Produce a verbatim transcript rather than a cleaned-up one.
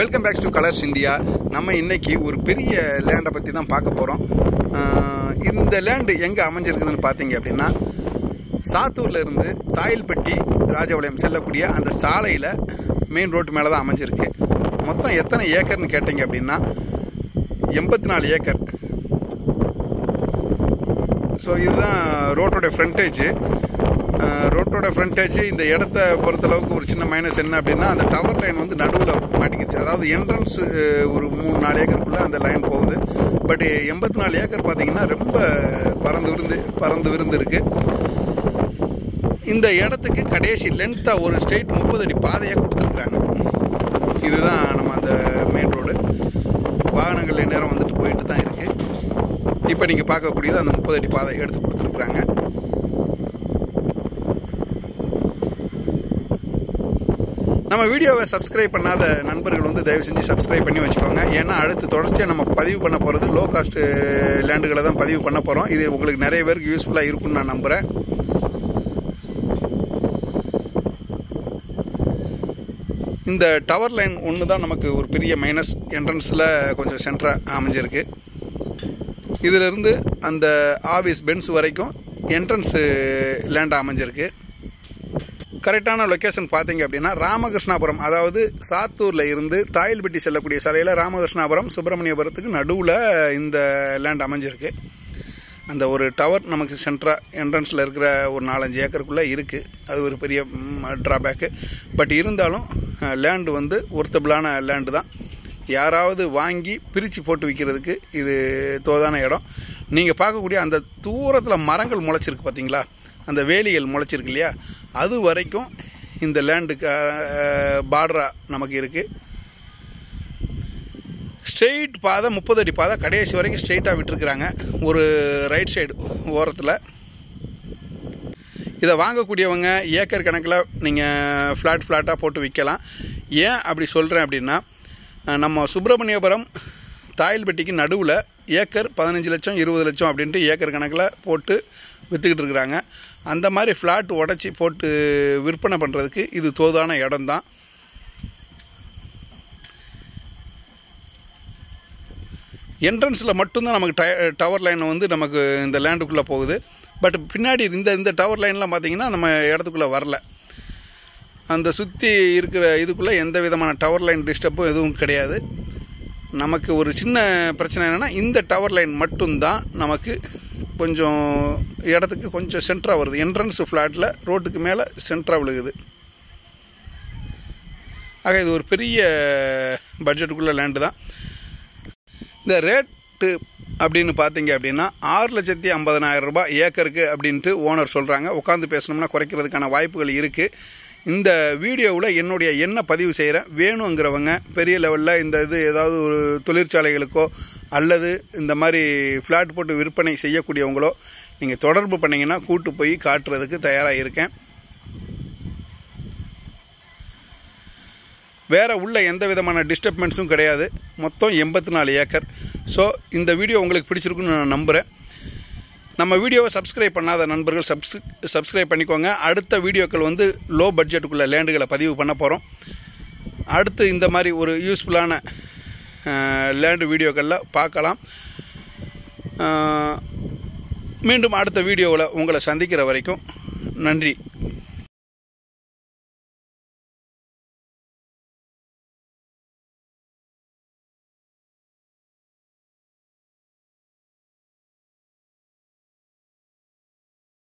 Welcome back to Colors India. நம்ம இன்னைக்கு ஒரு பெரிய லேண்டை பற்றி தான் பார்க்க போகிறோம். இந்த லேண்டு எங்கே அமைஞ்சிருக்குதுன்னு பார்த்தீங்க அப்படின்னா, சாத்தூரில் இருந்து தாயில்பட்டி ராஜபாளையம் செல்லக்கூடிய அந்த சாலையில் மெயின் ரோட்டு மேலே தான் அமைஞ்சிருக்கு. மொத்தம் எத்தனை ஏக்கர்னு கேட்டிங்க அப்படின்னா எண்பத்தி நாலு ஏக்கர். ஸோ இதுதான் ரோட்டோட ஃப்ரண்டேஜ். ரோட்டோட ஃப்ரண்டேஜ் இந்த இடத்த பொறுத்தளவுக்கு ஒரு சின்ன மைனஸ் என்ன அப்படின்னா, அந்த டவர் லைன் வந்து நடுவில் மாட்டிக்கிச்சு. அதாவது என்ட்ரன்ஸ் ஒரு மூணு நாலு ஏக்கருக்குள்ளே அந்த லைன் போகுது. பட் எண்பத்தி நாலு ஏக்கர் பார்த்திங்கன்னா ரொம்ப பறந்து விருந்து பறந்து விருந்து இருக்குது. இந்த இடத்துக்கு கடைசி லென்த்தாக ஒரு ஸ்ட்ரெயிட் முப்பது அடி பாதையாக கொடுத்துருக்குறாங்க. இதுதான் நம்ம அந்த மெயின் ரோடு. வாகனங்கள் நேரம் வந்துட்டு போயிட்டு தான் இருக்குது. இப்போ நீங்கள் பார்க்கக்கூடியது அந்த முப்பது அடி பாதை எடுத்து கொடுத்துருக்குறாங்க. நம்ம வீடியோவை சப்ஸ்கிரைப் பண்ணாத நண்பர்கள் வந்து தயவு செஞ்சு சப்ஸ்கிரைப் பண்ணி வச்சுக்கோங்க. ஏன்னா அடுத்து தொடர்ச்சியாக நம்ம பதிவு பண்ண போகிறது லோ காஸ்ட் லேண்டுகளை தான் பதிவு பண்ண போகிறோம். இது உங்களுக்கு நிறைய பேருக்கு யூஸ்ஃபுல்லாக இருக்கும்னு நான் நம்புகிறேன். இந்த டவர் லைன் ஒன்று தான் நமக்கு ஒரு பெரிய மைனஸ். என்ட்ரன்ஸில் கொஞ்சம் சென்டராக அமைஞ்சிருக்கு. இதிலிருந்து அந்த ஆஃபீஸ் பென்ஸ் வரைக்கும் என்ட்ரன்ஸு லேண்ட் அமைஞ்சிருக்கு. கரெக்டான லொக்கேஷன் பார்த்தீங்க அப்படின்னா ராமகிருஷ்ணாபுரம், அதாவது சாத்தூரில் இருந்து தாயில்பட்டி செல்லக்கூடிய சாலையில் ராமகிருஷ்ணாபுரம் சுப்பிரமணியபுரத்துக்கு நடுவில் இந்த லேண்ட் அமைஞ்சிருக்கு. அந்த ஒரு டவர் நமக்கு சென்ட்ராக என்ட்ரன்ஸில் இருக்கிற ஒரு நாலஞ்சு ஏக்கருக்குள்ளே இருக்குது. அது ஒரு பெரிய ட்ராபேக்கு. பட் இருந்தாலும் லேண்டு வந்து ஒர்த்தபிளான லேண்டு தான். யாராவது வாங்கி பிரித்து போட்டு விற்கிறதுக்கு இது தோதான இடம். நீங்கள் பார்க்கக்கூடிய அந்த தூரத்தில் மரங்கள் முளைச்சிருக்கு பார்த்தீங்களா, அந்த வேலிகள் முளைச்சிருக்கு இல்லையா, அது வரைக்கும் இந்த லேண்டுக்கு பார்டராக நமக்கு இருக்குது. ஸ்ட்ரெயிட் பாதை முப்பது அடி பாதை கடைசி வரைக்கும் ஸ்ட்ரெயிட்டாக விட்டுருக்குறாங்க ஒரு ரைட் சைடு ஓரத்தில். இதை வாங்கக்கூடியவங்க ஏக்கர் கணக்கில் நீங்கள் ஃப்ளாட் ஃப்ளாட்டாக போட்டு விற்கலாம். ஏன் அப்படி சொல்கிறேன் அப்படின்னா, நம்ம சுப்பிரமணியபுரம் தாயில்பட்டிக்கு நடுவில் ஏக்கர் பதினஞ்சு லட்சம் இருபது லட்சம் அப்படின்ட்டு ஏக்கர் கணக்கில் போட்டு விற்றுக்கிட்டு இருக்கிறாங்க. அந்த மாதிரி ஃப்ளாட் உடச்சி போட்டு விற்பனை பண்ணுறதுக்கு இது தோதான இடம் தான். என்ட்ரன்ஸில் மட்டும்தான் நமக்கு ட டவர் லைன் வந்து நமக்கு இந்த லேண்டுக்குள்ளே போகுது. பட் பின்னாடி இந்த இந்த டவர் லைன்லாம் பார்த்திங்கன்னா நம்ம இடத்துக்குள்ளே வரல. அந்த சுற்றி இருக்கிற இதுக்குள்ளே எந்த விதமான டவர் லைன் டிஸ்டர்பும் எதுவும் கிடையாது. நமக்கு ஒரு சின்ன பிரச்சனை என்னென்னா, இந்த டவர் லைன் மட்டும்தான் நமக்கு கொஞ்சம் இடத்துக்கு கொஞ்சம் சென்டராக வருது. என்ட்ரன்ஸ் ஃப்ளாட்டில் ரோட்டுக்கு மேலே சென்டராக விழுகுது. ஆக இது ஒரு பெரிய பட்ஜெட்டுக்குள்ளே லேண்டு தான். இந்த ரேட்டு அப்படின்னு பார்த்தீங்க அப்படின்னா ஆறு லட்சத்தி ஐம்பதனாயிரம் ரூபாய் ஏக்கருக்கு அப்படின்ட்டு ஓனர் சொல்கிறாங்க. உட்காந்து பேசணும்னா குறைக்கிறதுக்கான வாய்ப்புகள் இருக்குது. இந்த வீடியோவில் என்னுடைய என்ன பதிவு செய்கிறேன், வேணுங்கிறவங்க பெரிய லெவலில் இந்த இது ஏதாவது ஒரு தொழிற்சாலைகளுக்கோ அல்லது இந்த மாதிரி ஃப்ளாட் போட்டு விற்பனை செய்யக்கூடியவங்களோ நீங்கள் தொடர்பு பண்ணிங்கன்னா கூட்டு போய் காட்டுறதுக்கு தயாராக இருக்கேன். வேறு உள்ள எந்த விதமான டிஸ்டர்பன்ஸும் கிடையாது. மொத்தம் எண்பத்தி நாலு ஏக்கர். ஸோ இந்த வீடியோ உங்களுக்கு பிடிச்சிருக்குன்னு நான் நம்புகிறேன். நம்ம வீடியோவை சப்ஸ்கிரைப் பண்ணாத நண்பர்கள் சப்ஸ் சப்ஸ்கிரைப் பண்ணிக்கோங்க. அடுத்த வீடியோக்கள் வந்து லோ பட்ஜெட்டுக்குள்ளே லேண்டுகளை பதிவு பண்ண போகிறோம். அடுத்து இந்த மாதிரி ஒரு யூஸ்ஃபுல்லான லேண்டு வீடியோக்களில் பார்க்கலாம். மீண்டும் அடுத்த வீடியோவில் உங்களை சந்திக்கிற வரைக்கும் நன்றி.